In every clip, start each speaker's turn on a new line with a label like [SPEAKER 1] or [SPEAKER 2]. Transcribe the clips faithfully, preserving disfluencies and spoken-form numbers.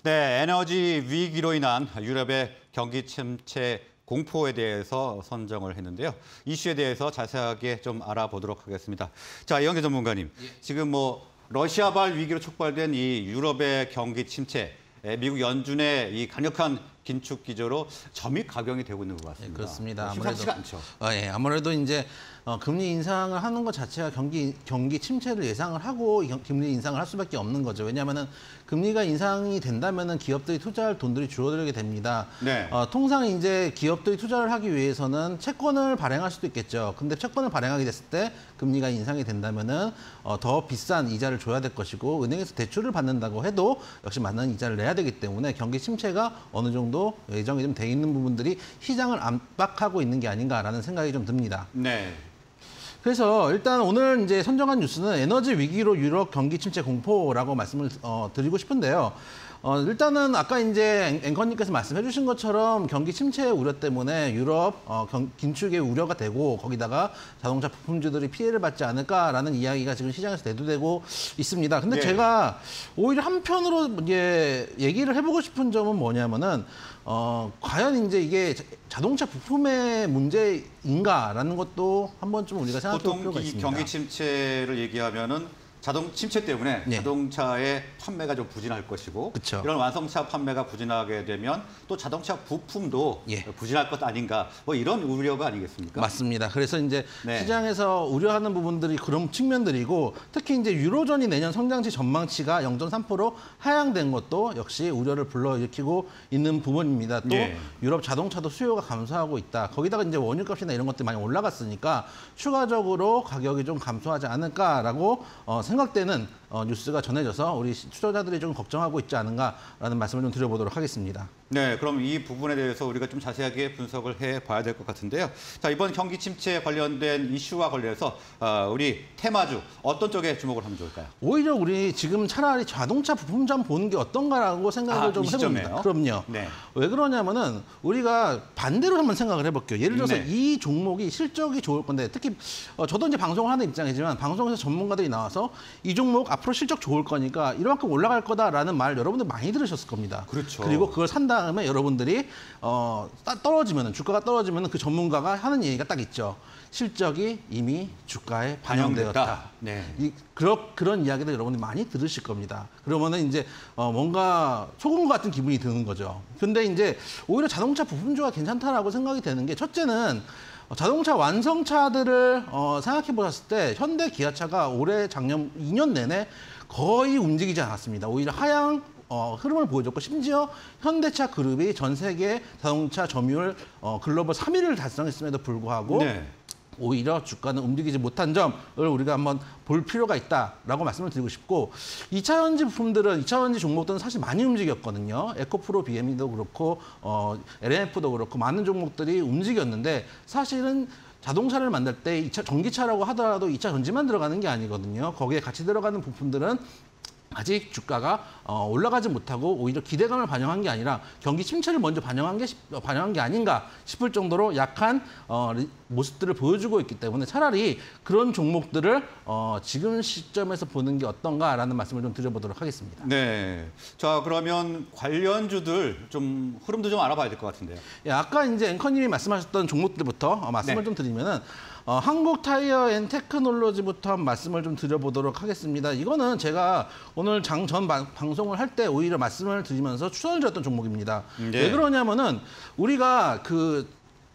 [SPEAKER 1] 네, 에너지 위기로 인한 유럽의 경기 침체 공포에 대해서 선정을 했는데요. 이슈에 대해서 자세하게 좀 알아보도록 하겠습니다. 자, 이영대 전문가님, 예. 지금 뭐 러시아발 위기로 촉발된 이 유럽의 경기 침체, 미국 연준의 이 강력한 긴축 기조로 점이 각용이 되고 있는 것 같습니다.
[SPEAKER 2] 네, 그렇습니다.
[SPEAKER 1] 심상치가 않죠.
[SPEAKER 2] 어, 예, 아무래도 이제 어, 금리 인상을 하는 것 자체가 경기 경기 침체를 예상을 하고 금리 인상을 할 수밖에 없는 거죠. 왜냐하면은 금리가 인상이 된다면은 기업들이 투자할 돈들이 줄어들게 됩니다.
[SPEAKER 1] 네.
[SPEAKER 2] 어, 통상 이제 기업들이 투자를 하기 위해서는 채권을 발행할 수도 있겠죠. 근데 채권을 발행하게 됐을 때 금리가 인상이 된다면은 어, 더 비싼 이자를 줘야 될 것이고 은행에서 대출을 받는다고 해도 역시 맞는 이자를 내야 되기 때문에 경기 침체가 어느 정도 예정이 좀 돼 있는 부분들이 시장을 압박하고 있는 게 아닌가라는 생각이 좀 듭니다.
[SPEAKER 1] 네.
[SPEAKER 2] 그래서 일단 오늘 이제 선정한 뉴스는 에너지 위기로 유럽 경기 침체 공포라고 말씀을 어, 드리고 싶은데요. 어, 일단은 아까 이제 앵커님께서 말씀해 주신 것처럼 경기 침체의 우려 때문에 유럽 어, 경, 긴축의 우려가 되고 거기다가 자동차 부품주들이 피해를 받지 않을까라는 이야기가 지금 시장에서 대두되고 있습니다. 근데 네. 제가 오히려 한편으로 이제 얘기를 해보고 싶은 점은 뭐냐면은 어, 과연 이제 이게 자동차 부품의 문제인가라는 것도 한번 좀 우리가 생각해 볼 필요가 있습니다.
[SPEAKER 1] 보통 이 경기 침체를 얘기하면은 자동 침체 때문에 네. 자동차의 판매가 좀 부진할 것이고 그쵸. 이런 완성차 판매가 부진하게 되면 또 자동차 부품도 예. 부진할 것 아닌가 뭐 이런 우려가 아니겠습니까?
[SPEAKER 2] 맞습니다. 그래서 이제 네. 시장에서 우려하는 부분들이 그런 측면들이고 특히 이제 유로존이 내년 성장치 전망치가 영 점 삼 퍼센트 하향된 것도 역시 우려를 불러일으키고 있는 부분입니다. 또 예. 유럽 자동차도 수요가 감소하고 있다. 거기다가 이제 원유값이나 이런 것들이 많이 올라갔으니까 추가적으로 가격이 좀 감소하지 않을까라고 어, 생각되는 어, 뉴스가 전해져서 우리 투자자들이 좀 걱정하고 있지 않은가라는 말씀을 좀 드려보도록 하겠습니다.
[SPEAKER 1] 네, 그럼 이 부분에 대해서 우리가 좀 자세하게 분석을 해봐야 될 것 같은데요. 자, 이번 경기 침체 관련된 이슈와 관련해서 어, 우리 테마주 어떤 쪽에 주목을 하면 좋을까요?
[SPEAKER 2] 오히려 우리 지금 차라리 자동차 부품점 보는 게 어떤가라고 생각을 아, 좀 해봅니다. 그럼요. 네. 왜 그러냐면은 우리가 반대로 한번 생각을 해볼게요. 예를 들어서 네. 이 종목이 실적이 좋을 건데 특히 어, 저도 이제 방송을 하는 입장이지만 방송에서 전문가들이 나와서 이 종목 앞으로 실적 좋을 거니까 이만큼 올라갈 거다라는 말 여러분들 많이 들으셨을 겁니다.
[SPEAKER 1] 그렇죠.
[SPEAKER 2] 그리고 그걸 산 다음에 여러분들이 어, 떨어지면 주가가 떨어지면 그 전문가가 하는 얘기가 딱 있죠. 실적이 이미 주가에 반영되었다. 반영됐다. 네. 이, 그런 그런 이야기들 여러분들이 많이 들으실 겁니다. 그러면은 이제 어, 뭔가 속은 것 같은 기분이 드는 거죠. 근데 이제 오히려 자동차 부품주가 괜찮다라고 생각이 되는 게 첫째는 자동차 완성차들을 어, 생각해 보셨을 때 현대 기아차가 올해 작년 이 년 내내 거의 움직이지 않았습니다. 오히려 하향 어, 흐름을 보여줬고 심지어 현대차 그룹이 전 세계 자동차 점유율 어, 글로벌 삼 위를 달성했음에도 불구하고 네. 오히려 주가는 움직이지 못한 점을 우리가 한번 볼 필요가 있다라고 말씀을 드리고 싶고 이 차 전지 부품들은 이 차 전지 종목들은 사실 많이 움직였거든요. 에코프로 비엠이도 그렇고 어, 엘엔에프도 그렇고 많은 종목들이 움직였는데 사실은 자동차를 만들 때 이 차 전기차라고 하더라도 이 차 전지만 들어가는 게 아니거든요. 거기에 같이 들어가는 부품들은 아직 주가가 어, 올라가지 못하고 오히려 기대감을 반영한 게 아니라 경기 침체를 먼저 반영한 게 반영한 게 아닌가 싶을 정도로 약한 어, 모습들을 보여주고 있기 때문에 차라리 그런 종목들을 어, 지금 시점에서 보는 게 어떤가라는 말씀을 좀 드려보도록 하겠습니다.
[SPEAKER 1] 네. 자, 그러면 관련주들 좀 흐름도 좀 알아봐야 될 것 같은데요.
[SPEAKER 2] 예, 아까 이제 앵커님이 말씀하셨던 종목들부터 어, 말씀을 네. 좀 드리면은. 어, 한국 타이어 앤 테크놀로지부터 한 말씀을 좀 드려보도록 하겠습니다. 이거는 제가 오늘 장 전 방송을 할 때 오히려 말씀을 드리면서 추천을 드렸던 종목입니다. 네. 왜 그러냐면은 우리가 그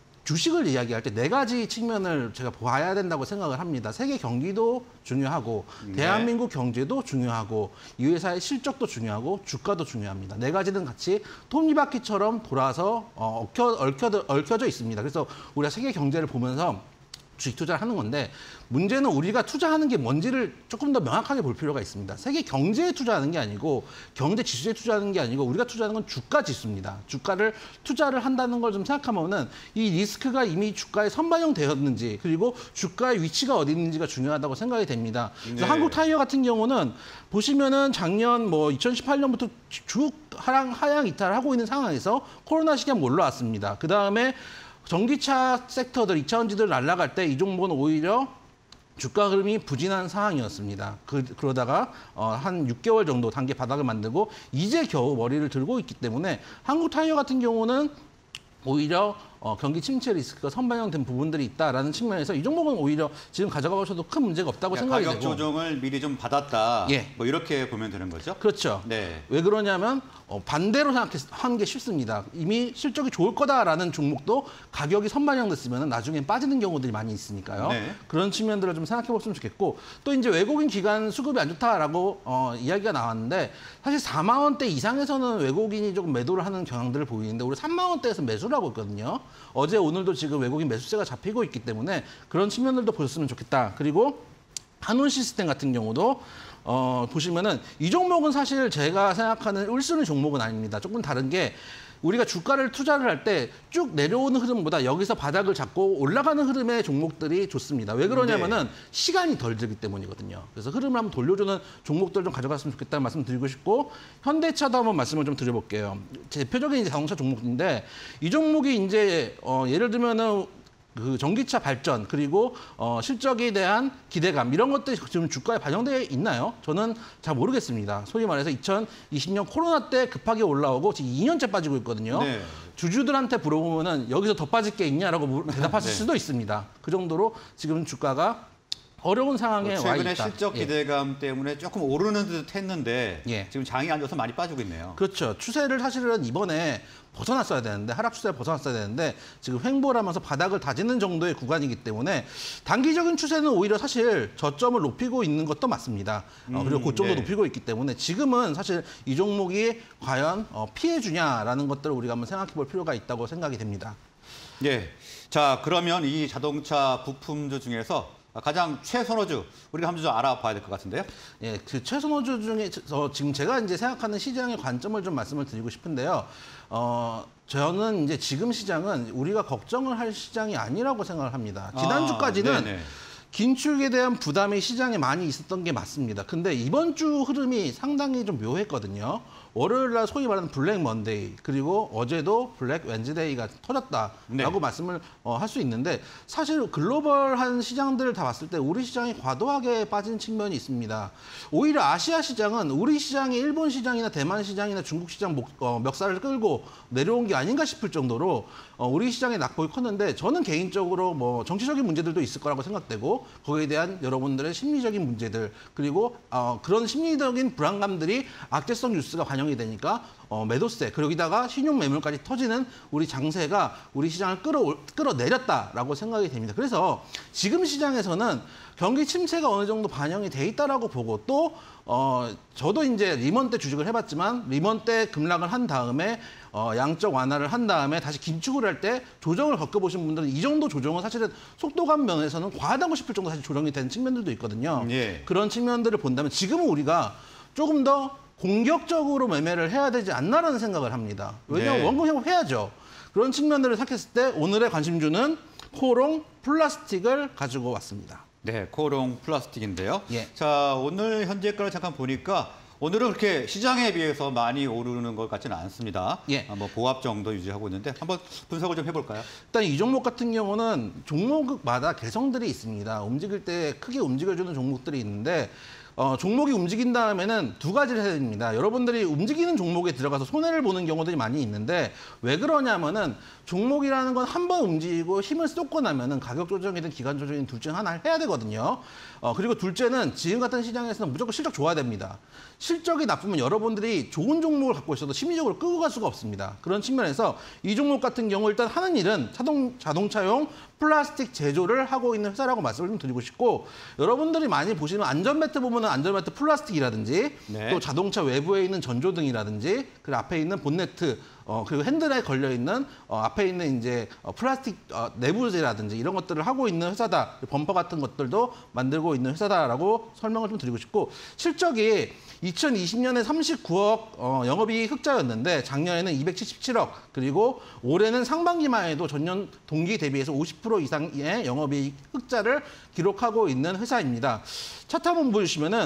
[SPEAKER 2] 주식을 이야기할 때 네 가지 측면을 제가 봐야 된다고 생각을 합니다. 세계 경기도 중요하고 네. 대한민국 경제도 중요하고 이 회사의 실적도 중요하고 주가도 중요합니다. 네 가지는 같이 톱니바퀴처럼 돌아서 어, 얽혀, 얽혀, 얽혀져 있습니다. 그래서 우리가 세계 경제를 보면서 주식 투자를 하는 건데 문제는 우리가 투자하는 게 뭔지를 조금 더 명확하게 볼 필요가 있습니다. 세계 경제에 투자하는 게 아니고 경제 지수에 투자하는 게 아니고 우리가 투자하는 건 주가 지수입니다. 주가를 투자를 한다는 걸 좀 생각하면은 이 리스크가 이미 주가에 선반영되었는지 그리고 주가의 위치가 어디 있는지가 중요하다고 생각이 됩니다. 그래서 네. 한국 타이어 같은 경우는 보시면은 작년 뭐 이천십팔 년부터 쭉 하향 하향 이탈을 하고 있는 상황에서 코로나 시기에 올라왔습니다. 그 다음에 전기차 섹터들, 이 차 전지들 날아갈 때 이 종목은 오히려 주가 흐름이 부진한 상황이었습니다. 그, 그러다가 어, 한 육 개월 정도 단계 바닥을 만들고 이제 겨우 머리를 들고 있기 때문에 한국타이어 같은 경우는 오히려 어, 경기 침체 리스크가 선반영된 부분들이 있다라는 측면에서 이 종목은 오히려 지금 가져가셔도 큰 문제가 없다고
[SPEAKER 1] 그러니까
[SPEAKER 2] 생각이
[SPEAKER 1] 가격
[SPEAKER 2] 되고.
[SPEAKER 1] 조정을 미리 좀 받았다.
[SPEAKER 2] 예.
[SPEAKER 1] 뭐 이렇게 보면 되는 거죠?
[SPEAKER 2] 그렇죠.
[SPEAKER 1] 네.
[SPEAKER 2] 왜 그러냐면 어, 반대로 생각한 게 쉽습니다. 이미 실적이 좋을 거다라는 종목도 가격이 선반영됐으면 나중엔 빠지는 경우들이 많이 있으니까요.
[SPEAKER 1] 네.
[SPEAKER 2] 그런 측면들을 좀 생각해 봤으면 좋겠고 또 이제 외국인 기관 수급이 안 좋다라고 어, 이야기가 나왔는데 사실 사만 원대 이상에서는 외국인이 조금 매도를 하는 경향들을 보이는데 우리 삼만 원대에서 매수를 하고 있거든요. 어제 오늘도 지금 외국인 매수세가 잡히고 있기 때문에 그런 측면들도 보셨으면 좋겠다. 그리고 한운 시스템 같은 경우도 어, 보시면은 이 종목은 사실 제가 생각하는 일 순위 종목은 아닙니다. 조금 다른 게 우리가 주가를 투자를 할 때 쭉 내려오는 흐름보다 여기서 바닥을 잡고 올라가는 흐름의 종목들이 좋습니다. 왜 그러냐면은 네. 시간이 덜 들기 때문이거든요. 그래서 흐름을 한번 돌려주는 종목들 좀 가져갔으면 좋겠다는 말씀 드리고 싶고 현대차도 한번 말씀을 좀 드려볼게요. 대표적인 이제 자동차 종목인데 이 종목이 이제 어, 예를 들면은 그 전기차 발전 그리고 어, 실적에 대한 기대감 이런 것들이 지금 주가에 반영되어 있나요? 저는 잘 모르겠습니다. 소위 말해서 이천이십 년 코로나 때 급하게 올라오고 지금 이 년째 빠지고 있거든요. 네. 주주들한테 물어보면은 여기서 더 빠질 게 있냐라고 대답하실 네. 수도 있습니다. 그 정도로 지금 주가가 어려운 상황에 와 있다.
[SPEAKER 1] 최근에 실적 기대감 예. 때문에 조금 오르는 듯 했는데 예. 지금 장이 안 좋아서 많이 빠지고 있네요.
[SPEAKER 2] 그렇죠. 추세를 사실은 이번에 벗어났어야 되는데 하락 추세를 벗어났어야 되는데 지금 횡보를 하면서 바닥을 다지는 정도의 구간이기 때문에 단기적인 추세는 오히려 사실 저점을 높이고 있는 것도 맞습니다. 음, 어, 그리고 고점도 네. 높이고 있기 때문에 지금은 사실 이 종목이 과연 어, 피해주냐라는 것들을 우리가 한번 생각해 볼 필요가 있다고 생각이 됩니다.
[SPEAKER 1] 예. 자, 그러면 이 자동차 부품주 중에서 가장 최선호주 우리가 한번 좀 알아봐야 될 것 같은데요.
[SPEAKER 2] 예, 그 최선호주 중에 어, 지금 제가 이제 생각하는 시장의 관점을 좀 말씀을 드리고 싶은데요. 어, 저는 이제 지금 시장은 우리가 걱정을 할 시장이 아니라고 생각을 합니다. 지난주까지는 아, 긴축에 대한 부담이 시장에 많이 있었던 게 맞습니다. 근데 이번 주 흐름이 상당히 좀 묘했거든요. 월요일 날 소위 말하는 블랙 먼데이 그리고 어제도 블랙 웬즈데이가 터졌다라고 네. 말씀을 어, 할 수 있는데 사실 글로벌한 시장들을 다 봤을 때 우리 시장이 과도하게 빠진 측면이 있습니다. 오히려 아시아 시장은 우리 시장이 일본 시장이나 대만 시장이나 중국 시장 목, 어, 멱살을 끌고 내려온 게 아닌가 싶을 정도로 어, 우리 시장의 낙폭이 컸는데 저는 개인적으로 뭐 정치적인 문제들도 있을 거라고 생각되고 거기에 대한 여러분들의 심리적인 문제들 그리고 어, 그런 심리적인 불안감들이 악재성 뉴스가 반영이 되니까 어, 매도세 그러기다가 신용 매물까지 터지는 우리 장세가 우리 시장을 끌어 끌어내렸다라고 생각이 됩니다. 그래서 지금 시장에서는 경기 침체가 어느 정도 반영이 돼 있다라고 보고 또 어, 저도 이제 리먼 때 주식을 해봤지만 리먼 때 급락을 한 다음에 어, 양적 완화를 한 다음에 다시 긴축을 할 때 조정을 겪어보신 분들은 이 정도 조정은 사실은 속도감 면에서는 과하다고 싶을 정도 사실 조정이 된 측면들도 있거든요. 예. 그런 측면들을 본다면 지금은 우리가 조금 더 공격적으로 매매를 해야 되지 않나라는 생각을 합니다. 왜냐하면 네. 원금 회복해야죠. 그런 측면들을 생각했을 때 오늘의 관심주는 코롱 플라스틱을 가지고 왔습니다.
[SPEAKER 1] 네, 코롱 플라스틱인데요.
[SPEAKER 2] 예.
[SPEAKER 1] 자, 오늘 현재가를 잠깐 보니까 오늘은 그렇게 시장에 비해서 많이 오르는 것 같지는 않습니다.
[SPEAKER 2] 예.
[SPEAKER 1] 뭐 보합 정도 유지하고 있는데 한번 분석을 좀 해볼까요?
[SPEAKER 2] 일단 이 종목 같은 경우는 종목마다 개성들이 있습니다. 움직일 때 크게 움직여주는 종목들이 있는데 어, 종목이 움직인 다음에는 두 가지를 해야 됩니다. 여러분들이 움직이는 종목에 들어가서 손해를 보는 경우들이 많이 있는데 왜 그러냐면은 종목이라는 건 한 번 움직이고 힘을 쏟고 나면은 가격 조정이든 기간 조정이든 둘 중 하나를 해야 되거든요. 어, 그리고 둘째는 지금 같은 시장에서는 무조건 실적 좋아야 됩니다. 실적이 나쁘면 여러분들이 좋은 종목을 갖고 있어도 심리적으로 끌고 갈 수가 없습니다. 그런 측면에서 이 종목 같은 경우 일단 하는 일은 자동, 자동차용 플라스틱 제조를 하고 있는 회사라고 말씀을 좀 드리고 싶고 여러분들이 많이 보시는 안전벨트 보면은 안전벨트 플라스틱이라든지 네. 또 자동차 외부에 있는 전조등이라든지 그 앞에 있는 본네트 어, 그리고 핸들에 걸려있는 어, 앞에 있는 이제 어, 플라스틱 어, 내부재라든지 이런 것들을 하고 있는 회사다. 범퍼 같은 것들도 만들고 있는 회사다라고 설명을 좀 드리고 싶고 실적이 이천이십 년에 삼십구억 어, 영업이익 흑자였는데 작년에는 이백칠십칠억 그리고 올해는 상반기만 해도 전년 동기 대비해서 오십 퍼센트 이상의 영업이익 흑자를 기록하고 있는 회사입니다. 차트 한번 보시면은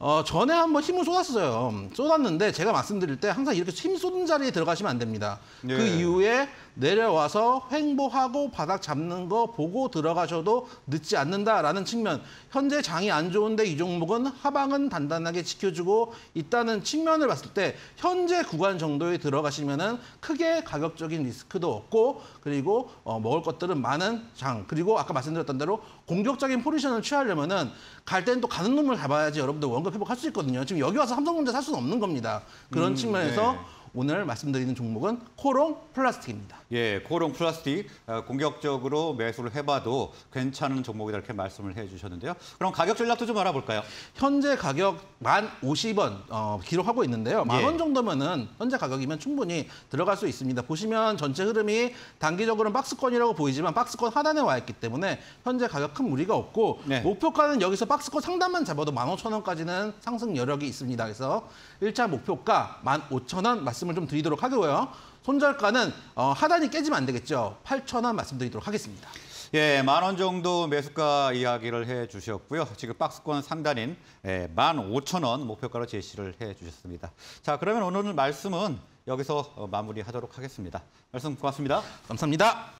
[SPEAKER 2] 어, 전에 한번 힘을 쏟았어요. 쏟았는데 제가 말씀드릴 때 항상 이렇게 힘 쏟은 자리에 들어가시면 안 됩니다.
[SPEAKER 1] 네.
[SPEAKER 2] 그 이후에 내려와서 횡보하고 바닥 잡는 거 보고 들어가셔도 늦지 않는다라는 측면. 현재 장이 안 좋은데 이 종목은 하방은 단단하게 지켜주고 있다는 측면을 봤을 때 현재 구간 정도에 들어가시면은 크게 가격적인 리스크도 없고 그리고 어, 먹을 것들은 많은 장. 그리고 아까 말씀드렸던 대로 공격적인 포지션을 취하려면은 갈 때는 또 가는 놈을 잡아야지 여러분들 원금 회복할 수 있거든요. 지금 여기 와서 삼성전자 살 수는 없는 겁니다. 그런
[SPEAKER 1] 음,
[SPEAKER 2] 측면에서
[SPEAKER 1] 네.
[SPEAKER 2] 오늘 말씀드리는 종목은 코롱 플라스틱입니다.
[SPEAKER 1] 예, 코롱 플라스틱 어, 공격적으로 매수를 해봐도 괜찮은 종목이다 이렇게 말씀을 해주셨는데요. 그럼 가격 전략도 좀 알아볼까요?
[SPEAKER 2] 현재 가격 만 오십 원 어, 기록하고 있는데요. 만 원
[SPEAKER 1] 예.
[SPEAKER 2] 정도면은 현재 가격이면 충분히 들어갈 수 있습니다. 보시면 전체 흐름이 단기적으로는 박스권이라고 보이지만 박스권 하단에 와 있기 때문에 현재 가격 큰 무리가 없고
[SPEAKER 1] 네.
[SPEAKER 2] 목표가는 여기서 박스권 상단만 잡아도 만 오천 원까지는 상승 여력이 있습니다. 그래서 일 차 목표가 만 오천 원 말씀을 좀 드리도록 하고요. 손절가는 어, 하단이 깨지면 안 되겠죠. 팔천 원 말씀드리도록 하겠습니다.
[SPEAKER 1] 예, 만 원 정도 매수가 이야기를 해주셨고요. 지금 박스권 상단인 예, 만 오천 원 목표가로 제시를 해주셨습니다. 자, 그러면 오늘 말씀은 여기서 어, 마무리하도록 하겠습니다. 말씀 고맙습니다.
[SPEAKER 2] 감사합니다.